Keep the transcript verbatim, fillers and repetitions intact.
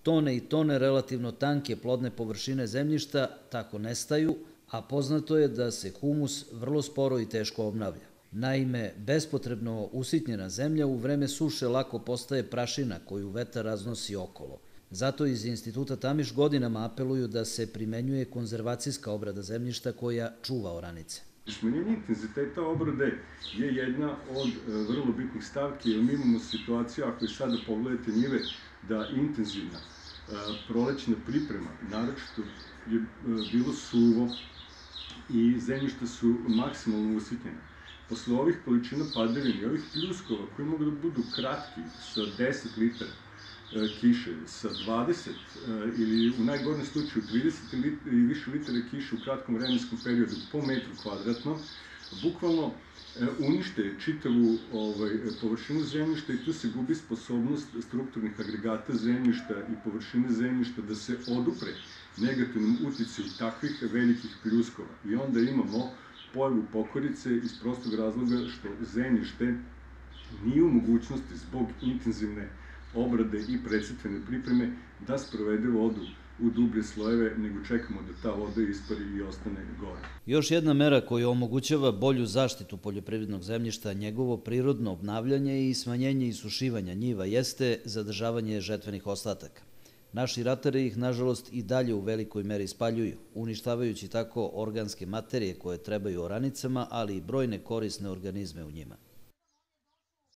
Tone i tone relativno tanke plodne površine zemljišta tako nestaju, a poznato je da se humus vrlo sporo i teško obnavlja. Naime, bespotrebno usitnjena zemlja u vreme suše lako postaje prašina koju vetar raznosi okolo. Zato iz Instituta Tamiš godinama apeluju da se primenjuje konzervacijska obrada zemljišta koja čuva oranice. Smanjenje intenziteta obrade je jedna od vrlo bitnih stavki, jer mi imamo situaciju, ako i sada pogledate njive, da intenzivna prolećna priprema, naročito je bilo suvo i zemljišta su maksimalno usitnjena. Posle ovih količina padavina i ovih pljuskova koji mogu da budu kratki sa deset litara kiše, sa dvadeset ili u najgornjem slučaju trideset i više litara kiše u kratkom vremenskom periodu po metru kvadratnom, bukvalno unište čitavu površinu zemljišta i tu se gubi sposobnost strukturnih agregata zemljišta i površine zemljišta da se odupre negativnom uticaju takvih velikih pljuskova. I onda imamo pojavu pokorice iz prostog razloga što zemljište nije u mogućnosti zbog intenzivne obrade i predsetvene pripreme da sprovede vodu u dublje slojeve, nego čekamo da ta voda ispari i ostane gore. Još jedna mera koja omogućava bolju zaštitu poljoprivrednog zemljišta, njegovo prirodno obnavljanje i smanjenje isušivanja njiva jeste zadržavanje žetvenih ostataka. Naši ratari ih, nažalost, i dalje u velikoj meri spaljuju, uništavajući tako organske materije koje trebaju oranicama, ali i brojne korisne organizme u njima.